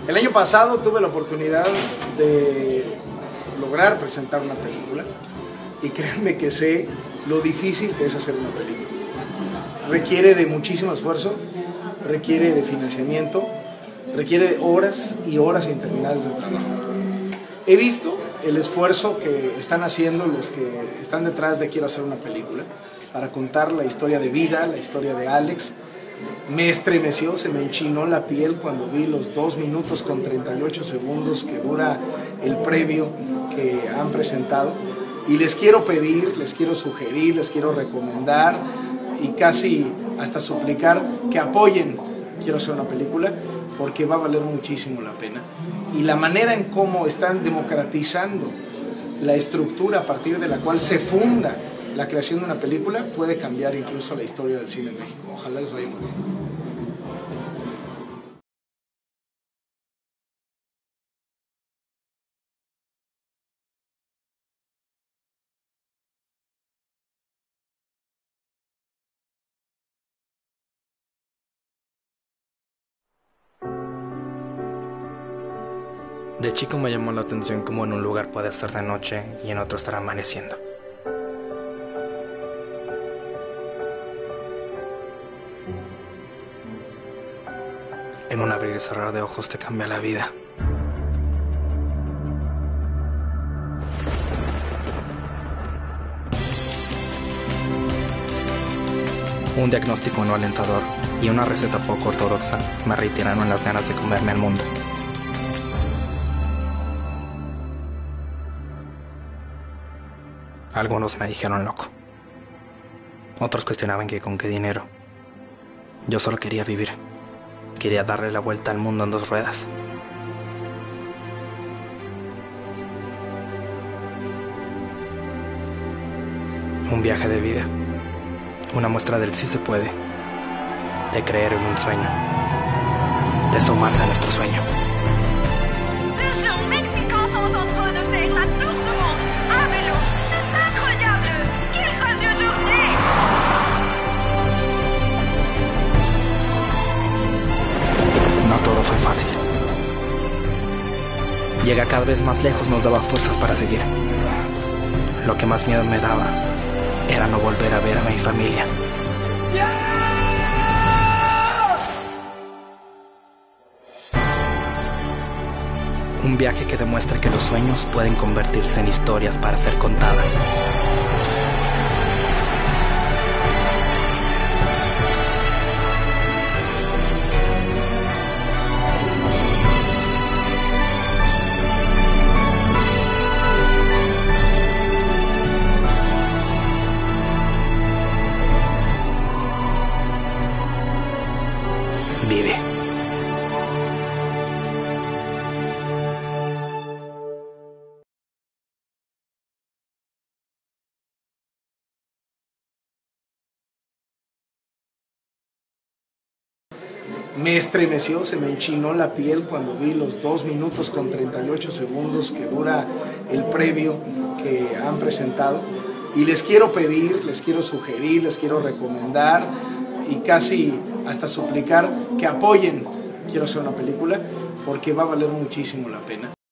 El año pasado tuve la oportunidad de lograr presentar una película y créanme que sé lo difícil que es hacer una película. Requiere de muchísimo esfuerzo, requiere de financiamiento, requiere de horas y horas interminables de trabajo. He visto el esfuerzo que están haciendo los que están detrás de Quiero hacer una película para contar la historia de vida, la historia de Alex. Me estremeció, se me enchinó la piel cuando vi los 2 minutos con 38 segundos que dura el previo que han presentado. Y les quiero pedir, les quiero sugerir, les quiero recomendar y casi hasta suplicar que apoyen Quiero hacer una película, porque va a valer muchísimo la pena. Y la manera en cómo están democratizando la estructura a partir de la cual se funda la creación de una película puede cambiar incluso la historia del cine en México. Ojalá les vaya muy bien. De chico me llamó la atención cómo en un lugar puede estar de noche y en otro estar amaneciendo. En un abrir y cerrar de ojos te cambia la vida. Un diagnóstico no alentador y una receta poco ortodoxa me reiteraron las ganas de comerme al mundo. Algunos me dijeron loco. Otros cuestionaban que con qué dinero. Yo solo quería vivir. Quería darle la vuelta al mundo en 2 ruedas. Un viaje de vida. Una muestra del sí se puede. De creer en un sueño. De sumarse a nuestro sueño. No todo fue fácil. Llegar cada vez más lejos nos daba fuerzas para seguir. Lo que más miedo me daba era no volver a ver a mi familia. Un viaje que demuestra que los sueños pueden convertirse en historias para ser contadas. Vive. Me estremeció, se me enchinó la piel cuando vi los 2 minutos con 38 segundos que dura el previo que han presentado. Y les quiero pedir, les quiero sugerir, les quiero recomendar y casi hasta suplicar que apoyen Quiero hacer una película, porque va a valer muchísimo la pena.